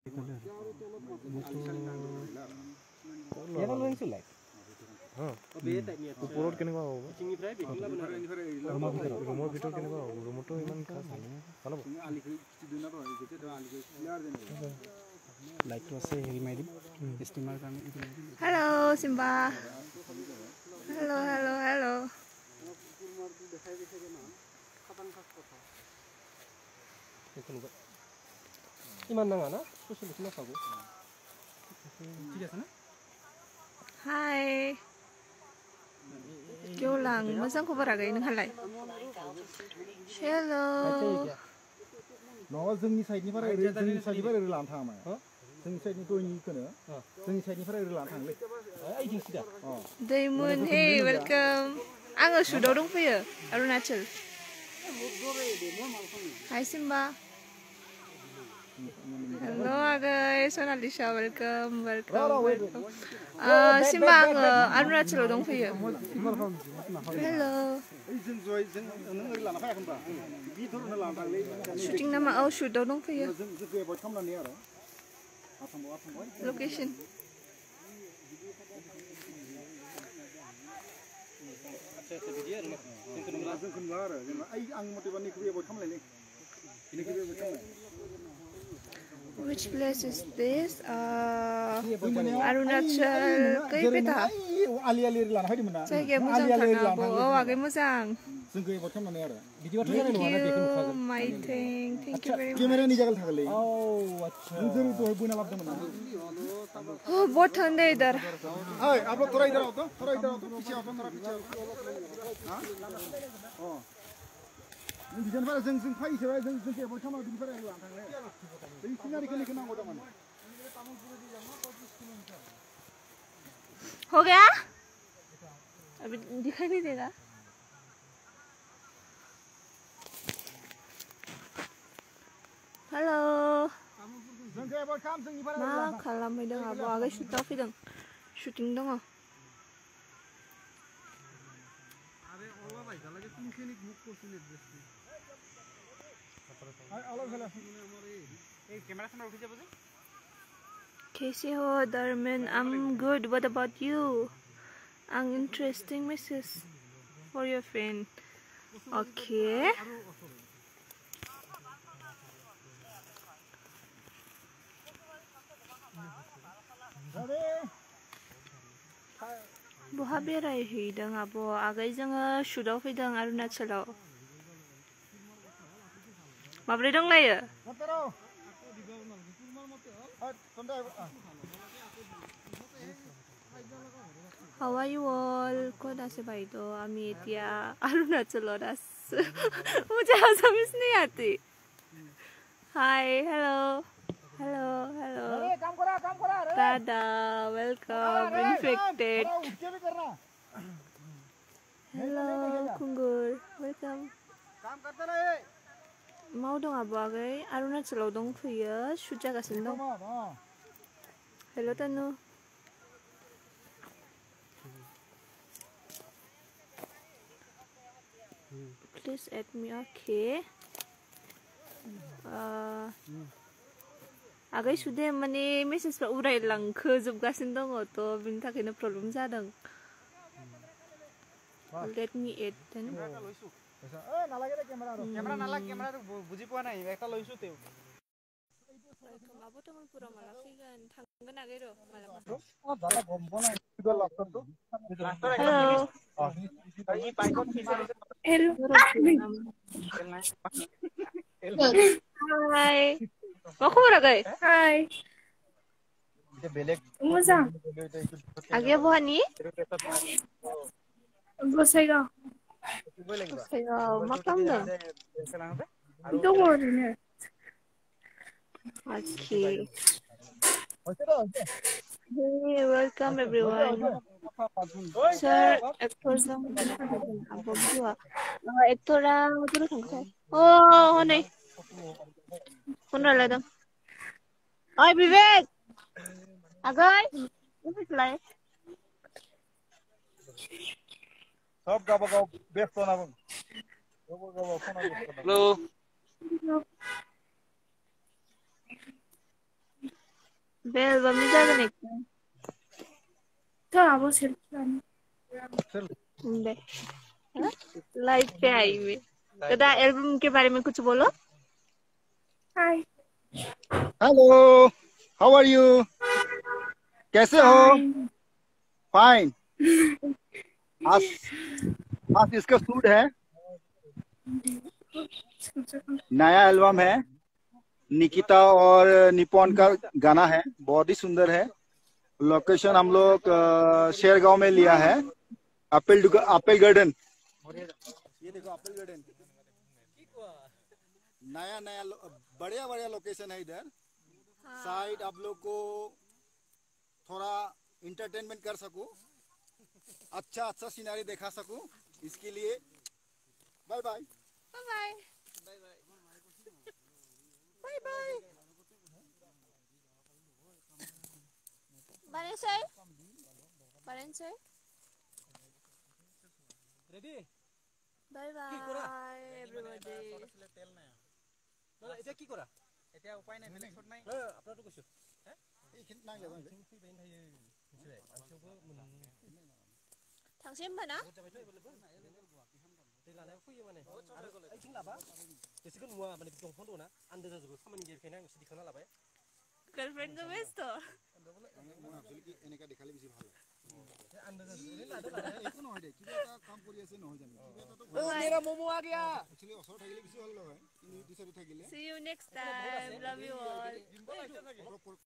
Yana lo yang sulai. Upurot kene ba hobo. Rumor bitor kene ba hobo. Rumor to iman khas nahi. Halo. Like to say heri mai dim. Steamer kan. Hello Simba. Hello. Iman nanga na? Specialist na sago. ঠিক আছে না? Hi. Jolang, masang खबर आगै नोंहालाय? Hello. नङा जोंनि साइडनिफ्राय ओरै लाना थाङा माया जोंनि साइडनि दयनिखौनो जोंनि साइडनिफ्राय ओरै लाना थांलै आइथिं सिदा Diamond, hey, welcome. आङो सुदाव दंफैयो Arunachal. Hi Simba. Hello guys, Monalisha, welcome. Simba आङो Arunachal दंफैयो. Hello. Shooting nama shoot दंफैयो. Location. Which place is this? Arunachal. Kaya peta? Saya moja thana bo. Agak moja. Thank you, my thing. Thank you very much. Oh, बहुत ठंडा है इधर. आप लोग थोड़ा इधर आओ तो थोड़ा इधर आओ तो पीछे आओ तो थोड़ा पीछे आओ हाँ जनफार जों फाइ सेबाय जों के बथामा बिनिफ्राय लाना थांले बै सिनारिखौ नांगौ दंमोन हो गया अभी दिखाई नहीं देगा हेलो मा खालामहैदों आब' आगै शुटआव फैदों शुटिं दङ कैसे हो दरमिन I'm good what about you an interesting message for your friend okay बहा बेरायहैदों आब' आगै जोङो शुटआव फैदों अरुणाचलाव माब्रै दंलायो How are you all? Kod ase bhai to ami etia Arunachalot asu mujhe asamis nahi aati Hi hello Dada welcome infected Hello Kungur welcome mau dong abu agai Arunachalaw dongfैयो shoot जागासिनो दं Hello Tanu Please add me okay आगै सुदे माने मेसेजफ्रा उरायलांखोजोबगासिनो दङ थ' बिनि थाखायनो problem जादों Let me add then নালাগে ক্যামেরা ক্যামেরা বুজি পোৱা নাই একটা লইছো তেও आबो तमलपुराव माला फैगोन थांगोन आगै र' मालाबा दाना गम बना इदो लास्टतो हेलो हाय मा खबर आगै हाय मोजां आगैया बहानि गसाइगाव मा खालामदों दङ ओरैनो Okay. Hey, welcome everyone. Sir, actors ang abogua. Actora, matulog ang kasi. Oh, honey. Punra lang. Ay, Bibek. Agay. Bibek lang. सब गाबागाव बेस्थ ना बुं गाबागाव फन हेलो बे एल्बामनि जागोन एकदम तो आबो दे लाइव पे आई हुई तो दा एल्बम के बारे में कुछ बोलो hi hello how are you कैसे हो फाइन आज आज इसका शूट है नया एल्बम है निकिता और निपॉन का गाना है बहुत ही सुंदर है लोकेशन हम लोग शेरगांव में लिया है एप्पल गार्डन ये देखो एप्पल गार्डन नया नया बढ़िया बढ़िया लोकेशन है इधर साइड आप लोग को थोड़ा इंटरटेनमेंट कर सकूं अच्छा अच्छा सीनरी दिखा सकूं इसके लिए bye bye bye bye bye Barensoy ready bye bye everybody এটা কি কৰা এতিয়া উপায় নাই বেলেগ শট নাই আপোনাৰটো কৈছো এইখিন নাই যাব थांसै होमबा ना दै लानायाव फैयो माने आरो आइथिं लाबा एसेखौ नुवा माने दंफां दङ ना आन्दाज जाजोबो खामानि गैयैखायनो आं एसे दिखांना लाबाय गर्लफ्रेंड को बेस तो एक्चुअली এনেকা দেখালে বেছি ভাল आन्दाज जाजोबो लादो लानाया একো নহয় দে কিবা এটা কাম কৰি আছে নহয় জানো কিবা এটা তো मेरा मोमो आ गया एक्चुअली ওচৰত থাকিলে বেছি ভাল নহয় কিন্তু ইটো সাইডে থাকিলে see you next time love you all